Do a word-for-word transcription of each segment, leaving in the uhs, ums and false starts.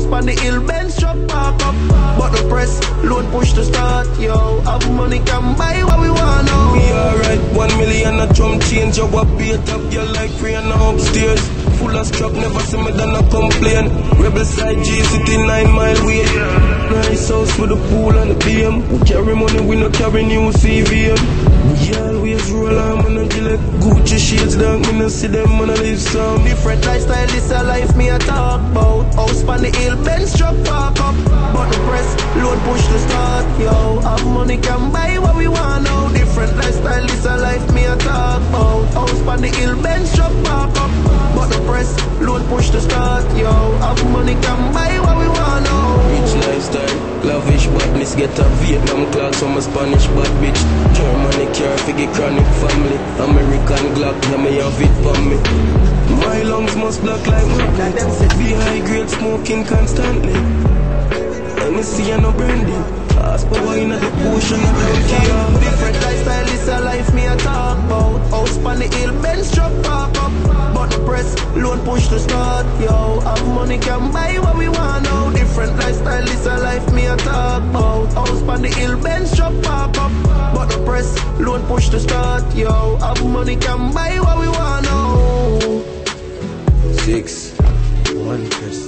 on the hill, Benz truck park up. But the press, load push to start, yo. Have money can buy what we want now. We alright, one million a drum change. You up beat up, you like free and upstairs. Full of strap, never see me done a complain. Rebel side G, city nine mile way. Nice house with the pool and the B M. We carry money, we no carry new C V M. We always roll on, man, and Gillette Gucci shades down, me no see them, man, I live some different lifestyle, this a life me a talk about. House on the hill, Benz truck park up. But the press, load push to start, yo. Have money can buy what we want now. Different lifestyle, this a life me a talk about. House on the hill, Benz truck park up. But the press, load push to start, yo. Have money can buy what we want now. Rich lifestyle, lavish badness. Get a Vietnam class from a Spanish bad bitch. Germany care for the chronic family. American Glock, yeah me have it for me. My lungs must block like magnet. Be high grade smoking constantly. Let me see you no brandy. Ask for wine at the potion of the different lifestyle, this a life me a talk about. House on the hill, Benz truck park up. But the press, load push to start, yo. Have money can buy what we want now. Different lifestyle, this a life me a talk about. House on the hill, Benz truck park up. But the press, load push to start, yo. Have money can buy what we want now. Six, one press.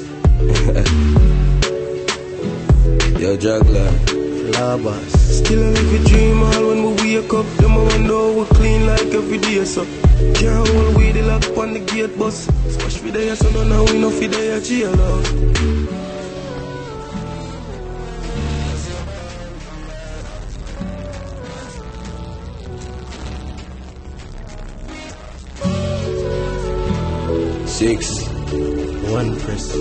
Yo, juggler, Labas. Still I live a dream all when we wake up. Them I wonder we clean like every day, so can't hold we the lock on the gate bus. Smash for the so no now we no for the jail out. Six, one press.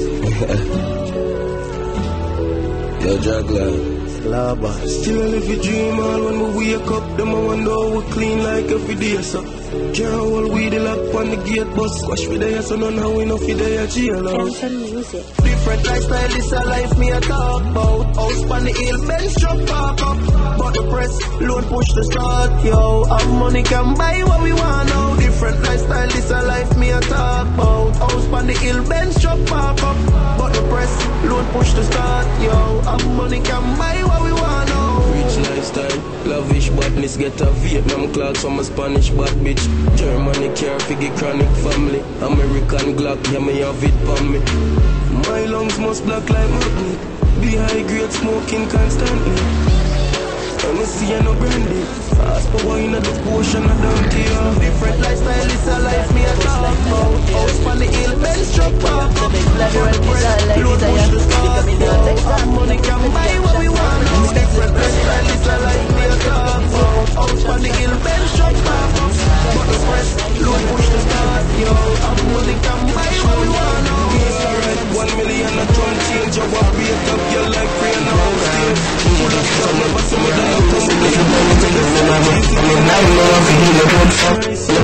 Yo, juggler, Labas. Still I live a dream all when we wake up. Them I wonder we clean like every day, so can't hold we the lock on the gate bus. Squash for the so no now we no for the jail out. Music. Different lifestyle, this a life me a talk about. House on the hill, Benz truck park up. But the press, load push to start, yo. Have money can buy what we want now. Different lifestyle, this a life me a talk about. House on the hill, Benz truck park up. But the press, load push to start, yo. Have money can buy what we want now. Rich lifestyle, lavish badness. Get a Vietnam class from a Spanish bad bitch. Germany care for the chronic family. American Glock, yeah me have it for me. My lungs must block like magnet. Be high grade smoking constantly. Let me see you no brandy. Ask for wine at the potion of donkey. Different lifestyle, this a life me a talk about. House on the hill, Benz truck park up. Load push to start, yo. Have money can buy what we want now. Different lifestyle, this a life me a talk about. House on the hill, Benz truck park up. But the press, load push to start, yo. Have money can buy what we want now. Yes, alright, one million a drum change. You up beat up, you like free and upstairs. Full of stuff, never see me done a complain. I'm in love with you, good fuck.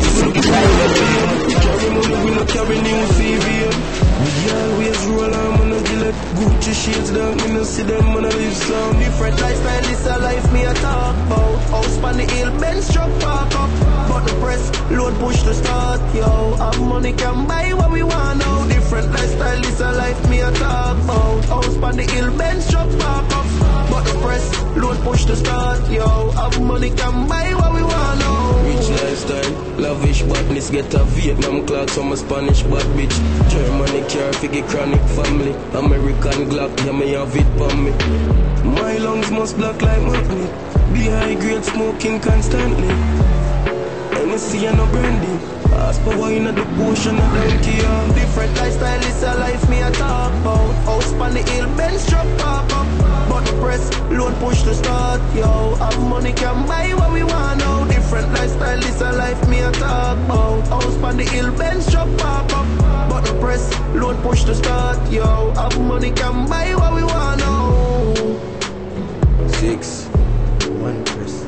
Carry money, we no carry new C V M. We always roll on, man, and Gillette Gucci shades down, me no see them, man, I live some different lifestyle, this a life me a talk about. House on the hill, Benz truck park up. But the press, load push to start, yo. Have money can buy what we want now. Different lifestyle, this a life me a talk about. House on the hill, Benz truck park up. But the press, load push to start, yo. Have money can buy what we want now. Rich lifestyle, lavish badness. Get a Vietnam class from a Spanish bad bitch. Germany care for the chronic family. American Glock, yeah me have it for me. My lungs must block like magnet. Be high grade smoking constantly. Let me see you no brandy. Ask for wine at the potion of donkey. Different lifestyle, this a life me a talk about. House on the hill, Benz truck park up. But the press, load push to start, yo. Have money can buy what we want now. Different lifestyle, this a life me a talk about. House on the hill, Benz truck park up. But the press, load push to start, yo. Have money can buy what we want now. Six, one press.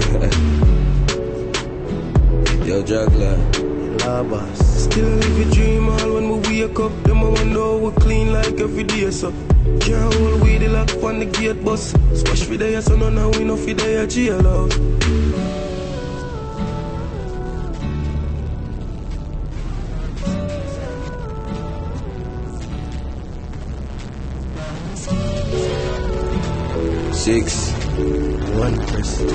Yo, juggler, Labas. Still live a dream all when we wake up. Them I wonder we clean like every day, so can't hold we the lock on the gate bus. Smash for the so no now we no for the jail out. Six. One person.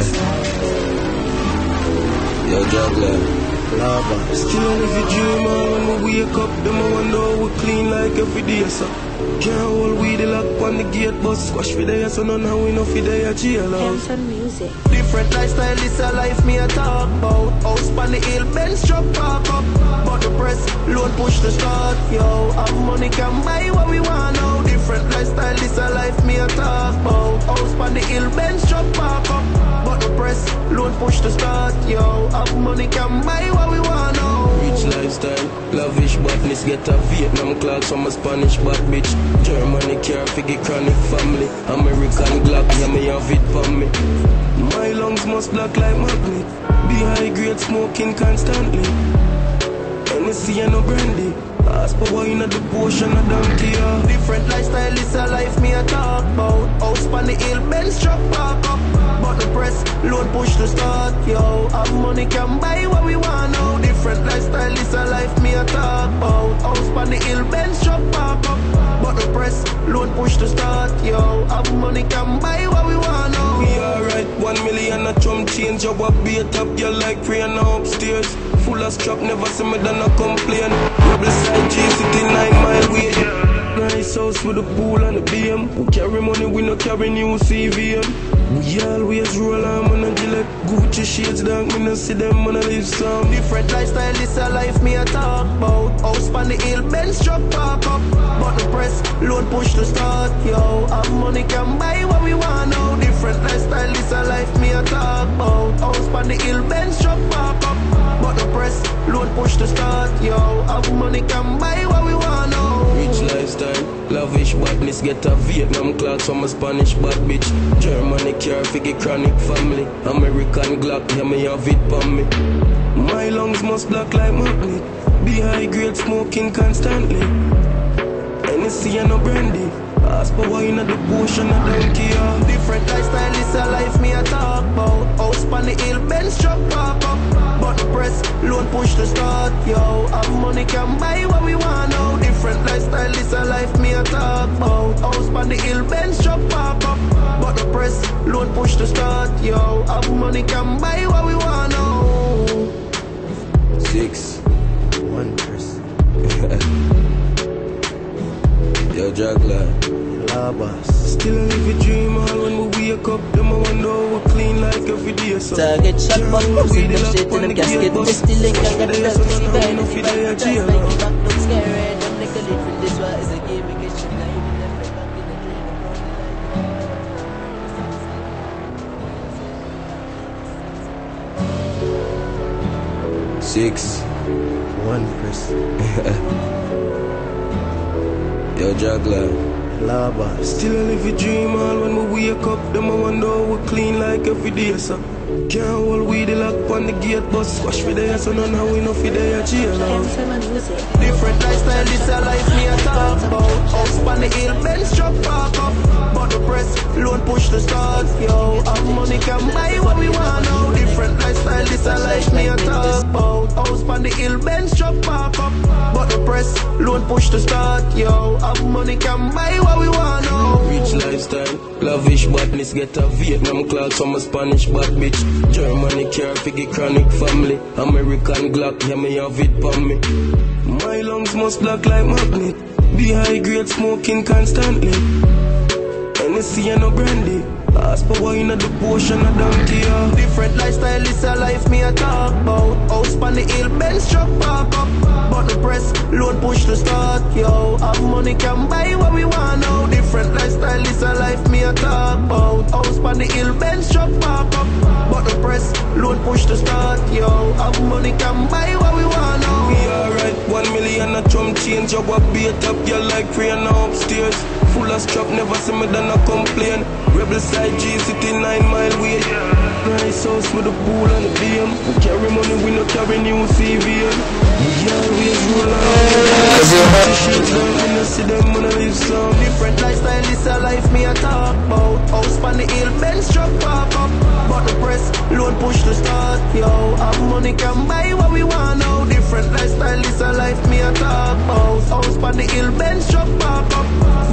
Yo, juggler. Lava. Still only if you dream, man. When we wake up, them I wonder how we clean like every day, so. Can't hold weed, lock on the gate, but squash for the so none how we know for the jail. Hanson Music. Different lifestyle, this a life me a talk about. House on the hill, Benz truck park up. But the press, loan push to start, yo. Our money can buy what we want now. Different lifestyle, this a life me a talk about. House on the hill, Benz truck park up. But the press, loan push to start, yo. Our money can buy what we want now. Rich lifestyle, lavish badness, get a Vietnam clocks from a Spanish bad bitch. Germany care figure chronic family. American Glock, yeah me have it for me. My lungs must black like magnet. Be high grade smoking constantly. Hennessy and no brandy. Ask for wine at the potion of donkey, yeah. Different lifestyle, this a life me a talk about. House on the hill, Benz truck park up. But the press, loan push to start, yo. Our money can buy what we want now. Different lifestyle, this a life me a talk about. House on the hill, Benz truck park up. But the press, loan push to start, yo. Our money can buy what we want now. We alright, one million a chum change. You a beat up, you like free and upstairs. Full of strap, never see me done a complain. Rebel side G, city nine mile way. Nice house with a pool and a B M. We carry money, we no carry new C V M. We always roll on, man, and Gillette Gucci shades down, me no see them, man, I live some. Different lifestyle, this a life me a talk about. House on the hill, Benz truck park up. But the press, loan push to start, yo. Our money can buy what we want now. Different lifestyle, this a life me a talk about. House on the hill, Benz truck park up. But the press, loan push to start, yo. Our money can buy what we want now. Rich lifestyle, lavish badness, get a Vietnam clocks from a Spanish bad bitch. Germany care figure chronic family. American Glock, yeah me have it for me. My lungs must black like magnet. Be high grade smoking constantly. Hennessy and no brandy. Ask for wine at the potion of donkey, yeah. Different lifestyle, this a life me a talk about. House on the hill, Benz truck park up. But the press, loan push to start, yo. Our money can buy what we want now. Different lifestyle, this a life me a talk about. House on the hill, Benz truck park up. But the press, loan push to start, yo. Our money can buy what we want now. Six. One person. Yo, juggler. Labas. Still I live a dream, all when we wake up, them I wonder how we clean like every day, so. Target shot, but pussy them straight in the casket. They still ain't got the love to see bad. If you back the trust, make you back look scary. Them like a lead from this one is a game, we get shit like even them right back in the dream. Six. One person. Yo, juggler. Lava. Still I live a dream, all when we wake up, them I wonder how we clean like every day, so. Can't hold weed, lock on the gate, but squash for the so none how we know for the jail. Hanson Music. Different lifestyle, this a life me a talk about. House on the hill, Benz truck park up. But the press, loan push to start, yo. Our money can buy what we want now. Different lifestyle, this a life me a talk about. House on the hill, Benz truck park up. But the press, loan push to start, yo. Our money can buy what we want now. Rich lifestyle, lavish badness, get a Vietnam clocks from a Spanish bad bitch. Germany care figure chronic family. American Glock, yeah me have it for me. My lungs must black like magnet. Be high grade smoking constantly. Hennessy and no brandy. Ask for wine at the potion of donkey, yeah. Different lifestyle, this a life me a talk about. House on the hill, Benz truck park up. But the press, loan push to start, yo. Our money can buy what we want now. Different lifestyle, this a life me a talk about. House on the hill, Benz truck park up. But the press, loan push to start, yo. Our money can buy what we want now. We alright, one million a chum change. You a beat up, you like free and upstairs. Full of strap, never see me done a complain. Rebel side G, city nine mile way. Nice house with a pool and a B M. We carry money, we no carry new C V M. We always roll on. Shit down, we no see them, man, I live some. Different lifestyle, this a life me a talk about. House on the hill, Benz truck park up. But the press, loan push to start, yo. Our money can buy what we want now. Different lifestyle, this a life me a talk about. House on the hill, Benz truck park up.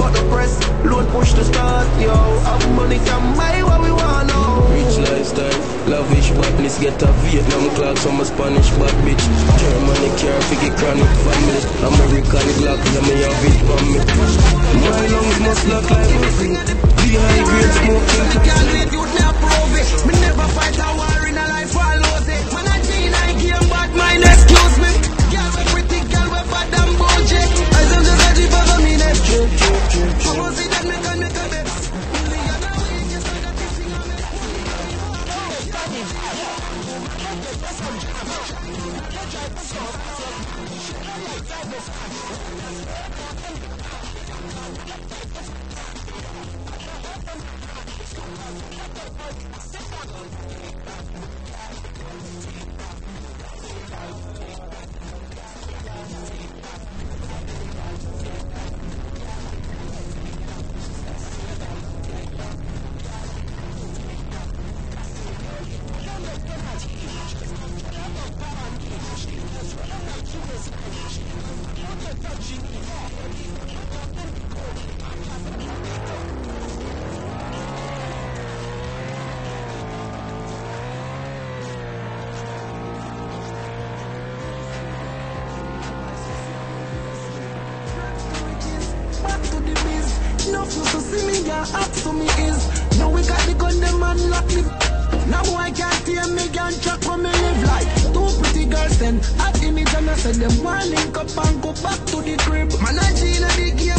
But the press, loan push to start, yo. Our money can buy what we want now. Rich lifestyle, lavish badness. Get a Vietnam clocks from a Spanish bad bitch. Germany care, figure chronic family. American Glock, let me have it on me. My lungs must look like nothing. Dehydrate smoking. Can't let you now prove it. Me never fight a war in a life, I lose it. Man, I G nine game, bad mind, excuse me. Girl, we pretty, girl, we bad and bullshit. I don't just let you bother me, that's true, true, true, true. I won't see that make a make a bit. So me is now we got the gun, them man lock me. Now I can't hear me, can't track for me live like two pretty girls then at image and I said them one link up and go back to the crib. Man I G in the game.